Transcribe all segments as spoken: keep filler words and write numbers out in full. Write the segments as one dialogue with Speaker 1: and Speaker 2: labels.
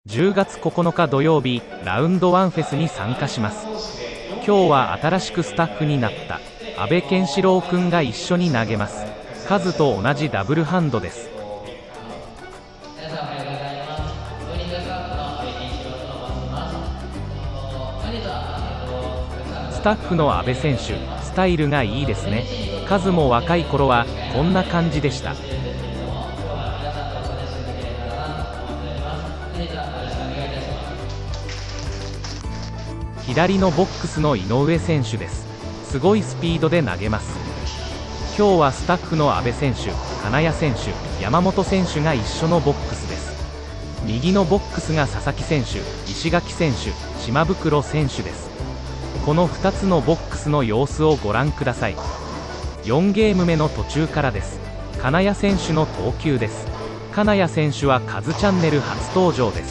Speaker 1: じゅうがつここのか土曜日、ラウンドワンフェスに参加します。今日は新しくスタッフになった阿部健志郎くんが一緒に投げます。カズと同じダブルハンドです。スタッフの阿部選手、スタイルがいいですね。カズも若い頃はこんな感じでした。左のボックスの井上選手です。すごいスピードで投げます。今日はスタッフの阿部選手、金谷選手、山本選手が一緒のボックスです。右のボックスが佐々木選手、石垣選手、島袋選手です。このふたつのボックスの様子をご覧ください。よんゲーム目の途中からです。金谷選手の投球です。金谷選手はカズチャンネル初登場です。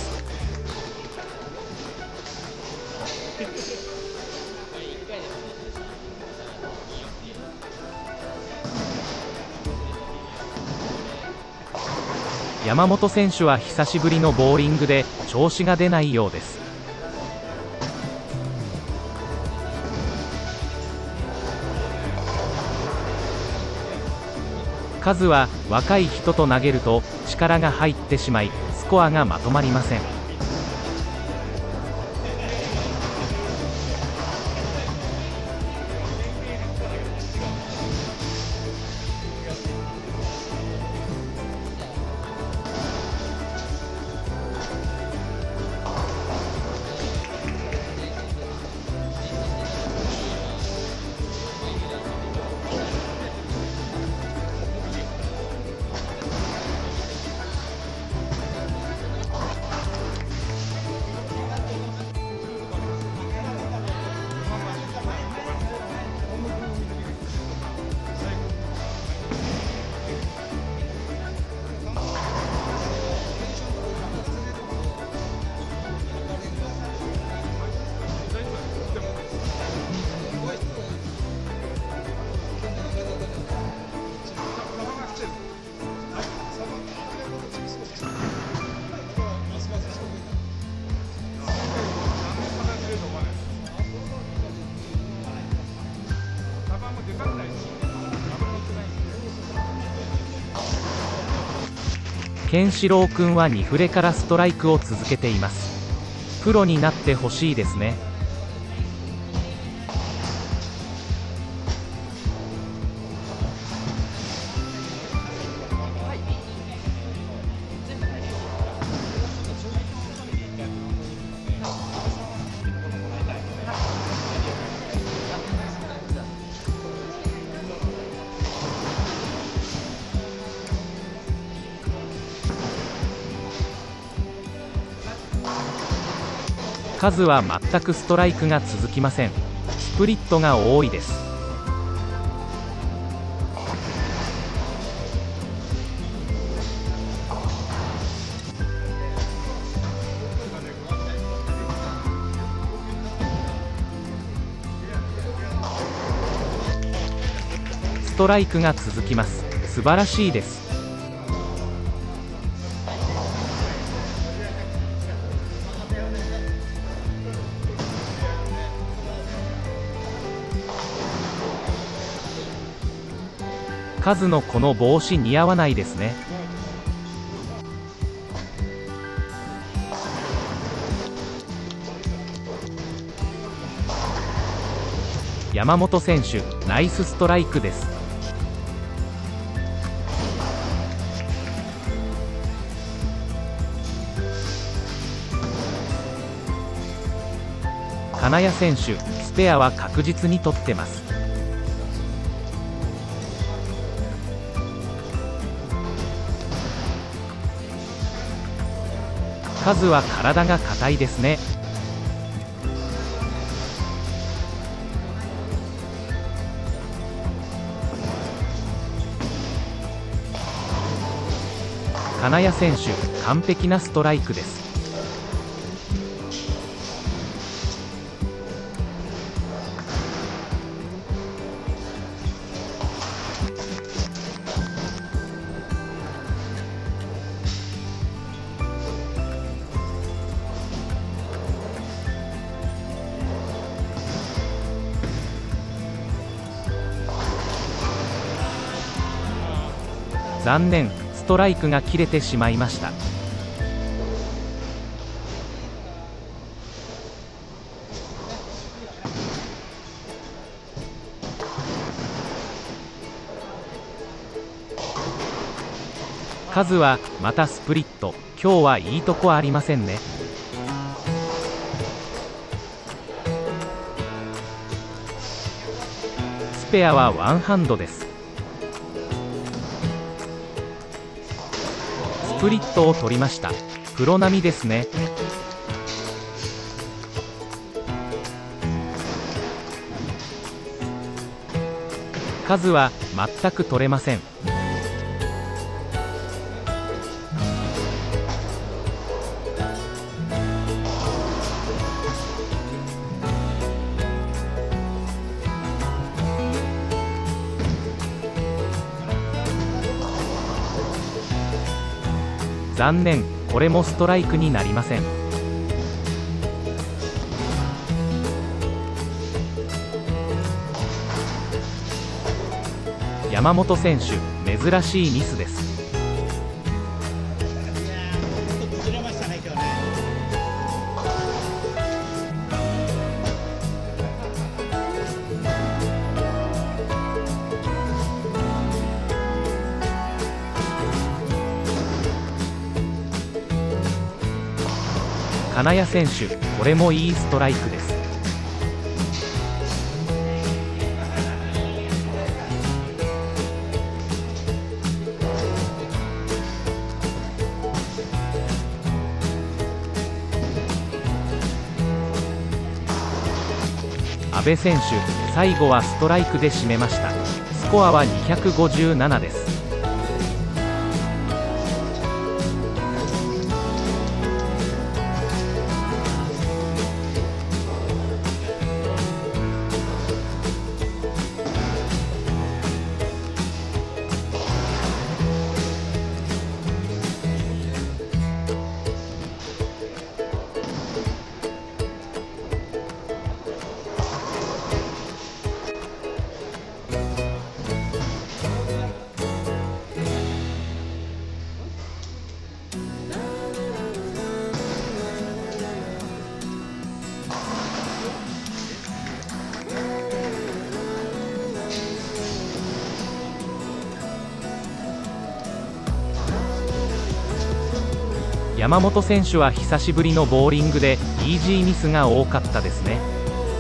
Speaker 1: 山本選手は久しぶりのボーリングで調子が出ないようです。カズは若い人と投げると力が入ってしまいスコアがまとまりません。健志郎くんはにフレからストライクを続けています。プロになってほしいですね。カズは全くストライクが続きません。スプリットが多いです。ストライクが続きます。素晴らしいです。カズのこの帽子似合わないですね。山本選手、ナイスストライクです。金谷選手、スペアは確実に取ってます。カズは体が硬いですね。金谷選手、完璧なストライクです。 残念、ストライクが切れてしまいました。カズはまたスプリット。今日はいいとこありませんね。スペアはワンハンドです。スプリットを取りました。プロ並みですね。カズは全く取れません。残念、これもストライクになりません。山本選手、珍しいミスです。金谷選手、これもいいストライクです。阿部選手、最後はストライクで締めました。スコアはにひゃくごじゅうななです。山本選手は久しぶりのボーリングでイージーミスが多かったですね。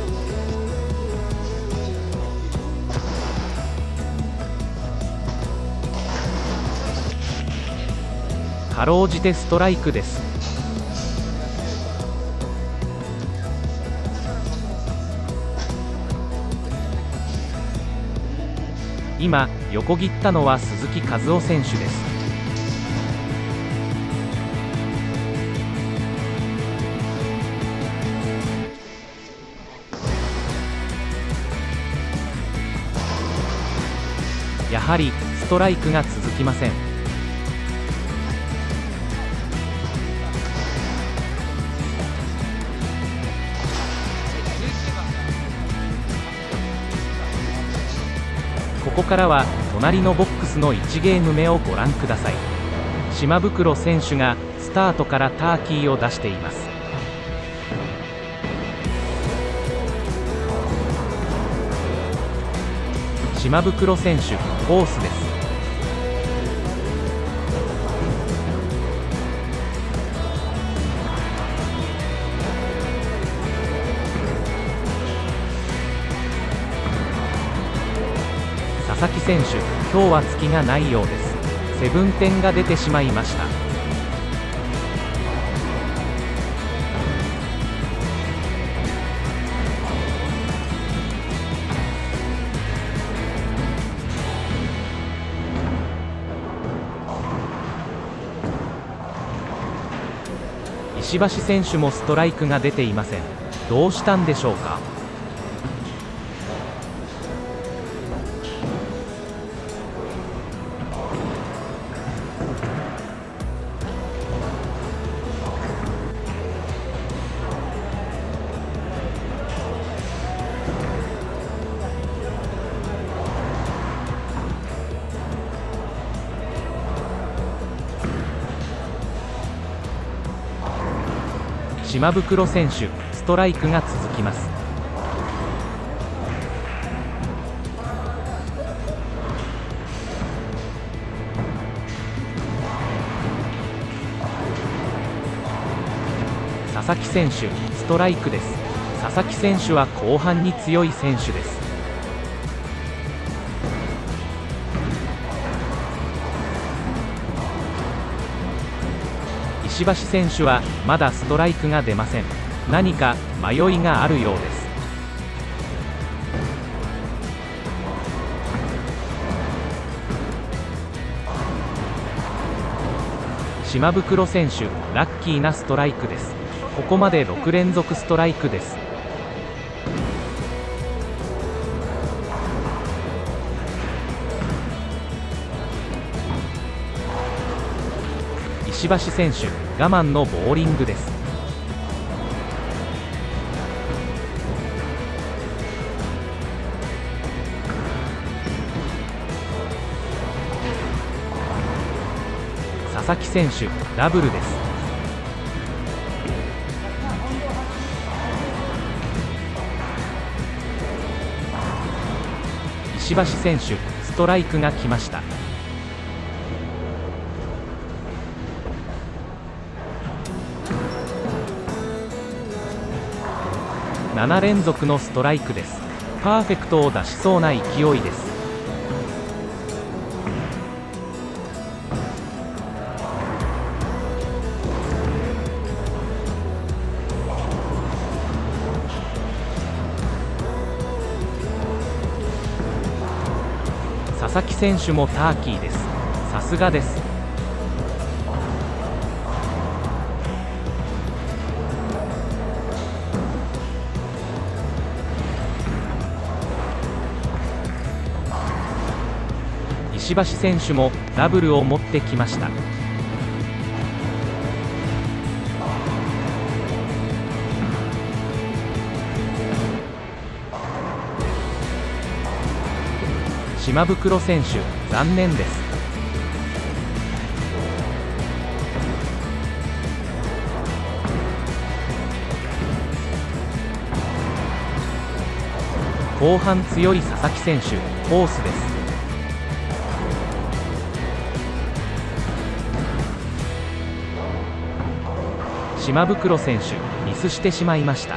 Speaker 1: かろうじてストライクです。今横切ったのは鈴木和夫選手です。やはりストライクが続きません。ここからは隣のボックスのいちゲーム目をご覧ください。島袋選手がスタートからターキーを出しています。島袋選手、コースです。佐々木選手、今日は隙がないようです。セブンテンが出てしまいました。石橋選手もストライクが出ていません。どうしたんでしょうか。 島袋選手、ストライクが続きます。佐々木選手、ストライクです。佐々木選手は後半に強い選手です。石橋選手はまだストライクが出ません。何か迷いがあるようです。島袋選手、ラッキーなストライクです。ここまでろく連続ストライクです。石橋選手、我慢のボーリングです。佐々木選手、ダブルです。石橋選手、ストライクが来ました。なな連続のストライクです。パーフェクトを出しそうな勢いです。佐々木選手もターキーです。さすがです。石橋選手もダブルを持ってきました。島袋選手、残念です。後半強い佐々木選手、コースです。島袋選手、ミスしてしまいました。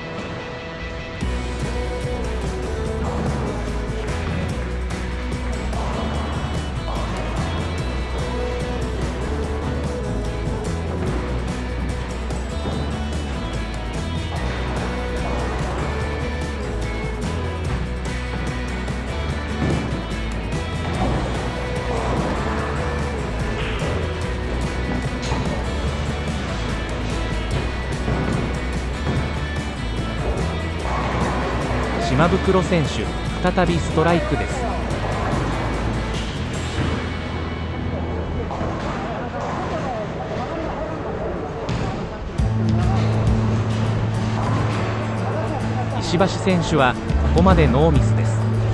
Speaker 1: 島袋選手、再びストライクです。石橋選手はここまでノーミスです。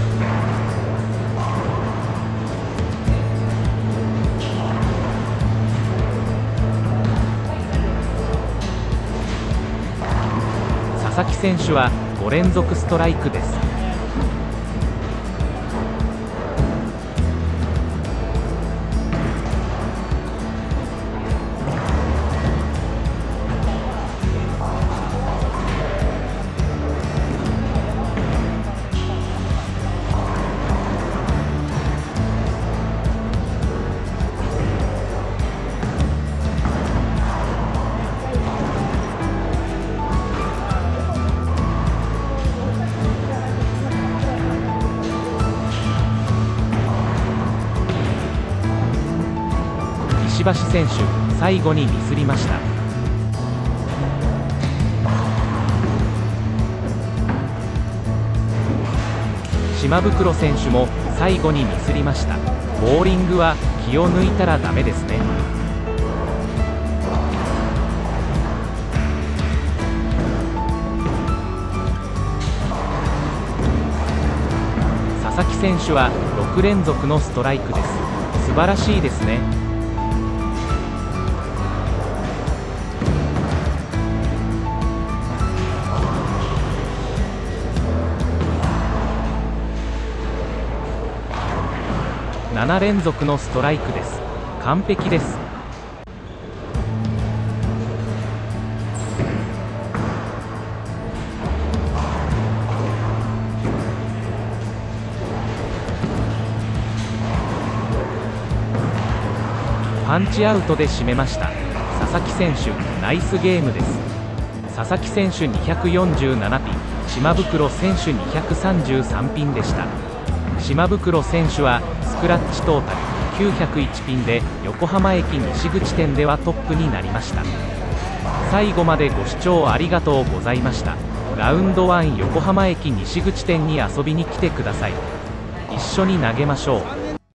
Speaker 1: 佐々木選手はご連続ストライクです。石橋選手、最後にミスりました。島袋選手も最後にミスりました。ボーリングは気を抜いたらダメですね。佐々木選手はろく連続のストライクです。素晴らしいですね。 なな連続のストライクです。完璧です。パンチアウトで締めました。佐々木選手、ナイスゲームです。佐々木選手にひゃくよんじゅうななピン、島袋選手にひゃくさんじゅうさんピンでした。島袋選手はスクラッチトータルきゅうひゃくいちピンで横浜駅西口店ではトップになりました。最後までご視聴ありがとうございました。ラウンドワン横浜駅西口店に遊びに来てください。一緒に投げましょう。